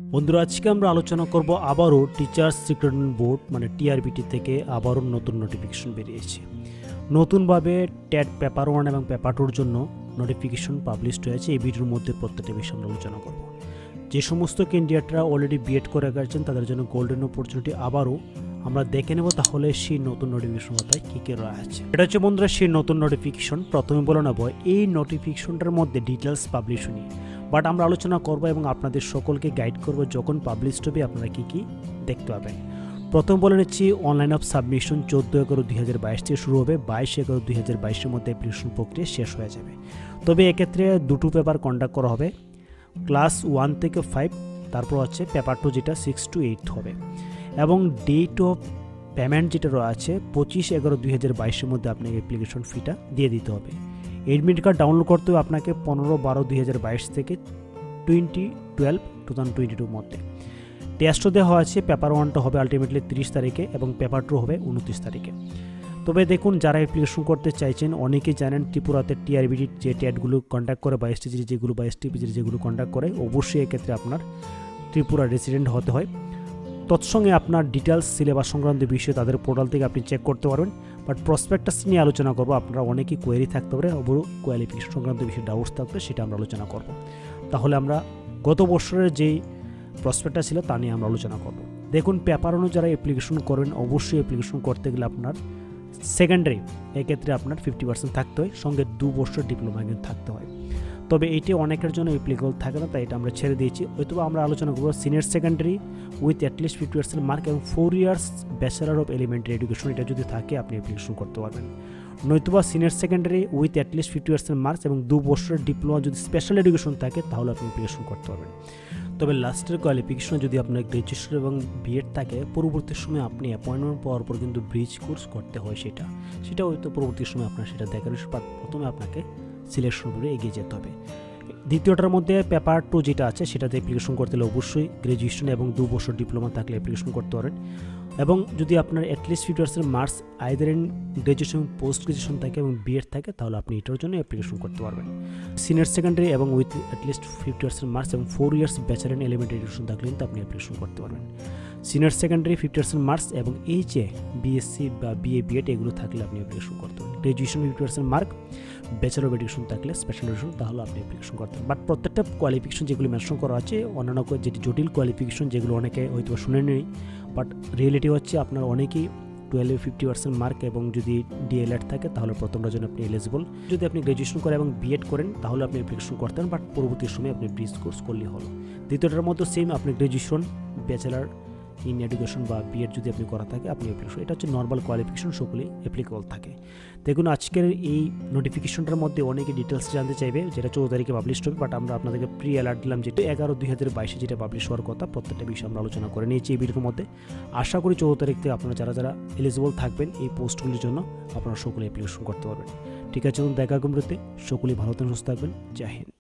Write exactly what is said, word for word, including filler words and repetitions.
বন্ধুরা, আজকে আমরা আলোচনা করব আবারও টিচার্স রিক্রুটমেন্ট বোর্ড মানে টিআরবিটি থেকে আবারও নতুন নোটিফিকেশন বেরিয়েছে। নতুনভাবে টেট পেপার ওয়ান এবং পেপার টুর জন্য নোটিফিকেশন পাবলিশড হয়েছে। এই ভিডিওর মধ্যে প্রত্যেকটা বিষয়ে আমরা আলোচনা করব। যে সমস্ত ক্যান্ডিডেটরা অলরেডি বিএড করে গেছেন তাদের জন্য গোল্ডেন অপরচুনিটি আবারও আমরা দেখে নেব তাহলে সেই নতুন নোটিফিকেশন কোথায় কী কী রয়েছে। এটা হচ্ছে বন্ধুরা সেই নতুন নোটিফিকেশন। প্রথমে বলে নেব এই নোটিফিকেশনটার মধ্যে ডিটেলস পাবলিশ হয়নি, বাট আমরা আলোচনা করব এবং আপনাদের সকলকে গাইড করব যখন পাবলিশ হবে আপনারা কী কী দেখতে পাবেন। প্রথম বলে নিচ্ছি অনলাইন অফ সাবমিশন চোদ্দো এগারো দুই হাজার বাইশ থেকে শুরু হবে, বাইশ এগারো দুই হাজার বাইশের মধ্যে অ্যাপ্লিকেশন প্রক্রিয়া শেষ হয়ে যাবে। তবে এক্ষেত্রে দুটো পেপার কন্ডাক্ট করা হবে, ক্লাস ওয়ান থেকে ফাইভ, তারপর হচ্ছে পেপার টু যেটা সিক্স টু এইট হবে। এবং ডেট অফ পেমেন্ট যেটা রয়েছে পঁচিশ এগারো দুই হাজার বাইশের মধ্যে আপনাকে অ্যাপ্লিকেশন ফিটা দিয়ে দিতে হবে। এডমিট কার্ড ডাউনলোড করতে হবে আপনাকে পনেরো বারো দুই হাজার বাইশ থেকে twenty twelve two thousand twenty টুর মধ্যে। টেস্টও দেওয়া আছে, পেপার ওয়ানটা হবে আলটিমেটলি তিরিশ তারিখে এবং পেপার টু হবে উনত্রিশ তারিখে। তবে দেখুন, যারা অ্যাপ্লিকেশন করতে চাইছেন অনেকেই জানেন ত্রিপুরাতে টিআরবিটির যে টেটগুলো কন্ডাক্ট করে বা এসটিজি যেগুলো বা এসটিপিজির যেগুলো কন্ডাক্ট করে অবশ্যই এক্ষেত্রে আপনার ত্রিপুরা রেসিডেন্ট হতে হয়। তৎসঙ্গে আপনার ডিটেলস সিলেবাস সংক্রান্ত বিষয়ে তাদের পোর্টাল থেকে আপনি চেক করতে পারবেন। বাট প্রসপেক্টাস নিয়ে আলোচনা করবো, আপনারা অনেকেই কোয়েরি থাকতে পারে, ওপরও কোয়ালিফিকেশন সংক্রান্ত বিষয়ে ডাউটস থাকবে, সেটা আমরা আলোচনা করব। তাহলে আমরা গত বছরের যেই প্রসপেক্টাস ছিল তা নিয়ে আমরা আলোচনা করব। দেখুন, পেপার অনুযায়ী যারা অ্যাপ্লিকেশন করবেন অবশ্যই অ্যাপ্লিকেশন করতে গেলে আপনার সেকেন্ডারি এক্ষেত্রে আপনার ফিফটি পার্সেন্ট থাকতে হয়, সঙ্গে দু বছর ডিপ্লোমা কিন্তু থাকতে হয়। তবে এটি অনেকের জন্য অ্যাপ্লিকেবল থাকে না, তাই এটা আমরা ছেড়ে দিয়েছি। হয়তো আমরা আলোচনা করবো senior secondary with at least fifty percent mark এবং four years bachelor of elementary education, এটা যদি থাকে আপনি অ্যাপ্লিকেশন করতে পারবেন। নয়তোবা senior secondary with at least fifty percent marks এবং দু বছরের ডিপ্লোমা যদি স্পেশাল এডুকেশন থাকে তাহলে আপনি অ্যাপ্লিকেশন করতে পারবেন। তবে লাস্টের কোয়ালিফিকেশন যদি আপনার গ্র্যাজুয়েশন এবং বিএড থাকে, পরবর্তী সময় আপনি অ্যাপয়েন্টমেন্ট পাওয়ার পর কিন্তু ব্রিজ কোর্স করতে হয়, সেটা সেটা হয়তো পরবর্তী সময় আপনার সেটা দেখার, প্রথমে আপনাকে সিলেকশন করে এগিয়ে যেতে হবে। দ্বিতীয়টার মধ্যে পেপার টু যেটা আছে সেটাতে অ্যাপ্লিকেশন করতে হলে অবশ্যই গ্র্যাজুয়েশন এবং দু বছর ডিপ্লোমা থাকলে অ্যাপ্লিকেশন করতে পারেন। এবং যদি আপনার at least fifty percent marks either in graduation post graduation থাকে এবং বিএড থাকে তাহলে আপনি এটার জন্য অ্যাপ্লিকেশন করতে পারবেন। সিনিয়র সেকেন্ডারি এবং with at least fifty percent marks এবং four years bachelor in elementary education থাকলে কিন্তু আপনি অ্যাপ্লিকেশন করতে পারবেন। Senior secondary fifty percent marks এবং এইচএ বিএসসি বা বিএ বিএড এগুলো থাকলে আপনি অ্যাপ্লিকেশন করতে পারবেন। Graduation fifty percent mark, bachelor of education থাকলে স্পেশাল এডুকেশন তাহলে আপনি অ্যাপ্লিকেশন করতে পারেন। বাট প্রত্যেকটা কোয়ালিফিকেশন যেগুলো মেনশন করা আছে অন্যান্য যেটি জটিল কোয়ালিফিকেশন যেগুলো অনেকে হয়তো শুনে নেই, বাট রিয়েলিটি হচ্ছে আপনার অনেকেই টুয়েলভে ফিফটি পার্সেন্ট মার্ক এবং যদি ডিএলএড থাকে তাহলে প্রথমটার জন্য আপনি এলিজিবল। যদি আপনি গ্র্যাজুয়েশন করেন এবং বিএড করেন তাহলে আপনি অ্যাপ্লিকেশন করতেন, বাট পরবর্তী সময় আপনি ব্রিজ কোর্স করলেই হলো। দ্বিতীয়টার মধ্যে সেম, আপনি গ্র্যাজুয়েশন ব্যাচেলার ইন এডুকেশন বা বিএড যদি আপনি করা থাকে আপনি অ্যাপ্লিকেশন, এটা হচ্ছে নর্মাল কোয়ালিফিকেশন, সকলেই অ্যাপ্লিকেবল থাকে। দেখুন, আজকের এই নোটিফিকেশনটার মধ্যে অনেকে ডিটেলস জানতে চাইবে, যেটা চৌদ্দ তারিখে পাবলিশ হবে, বাট আমরা আপনাদেরকে প্রি অ্যালার্ট দিলাম যেটা এগারো দুই হাজার বাইশে যেটা পাবলিশ হওয়ার কথা, প্রত্যেকটা বিষয়ে আমরা আলোচনা করে নিয়েছি এই ভিডিওর মধ্যে। আশা করি চৌদ্দ তারিখ থেকে আপনারা যারা যারা এলিজিবল থাকবেন এই পোস্টগুলির জন্য আপনারা সকলে অ্যাপ্লিকেশন করতে পারবেন। ঠিক আছে, দেখা কমরতে সকলেই ভালো থাকবেন, সুস্থ থাকবেন। জয় হিন্দ।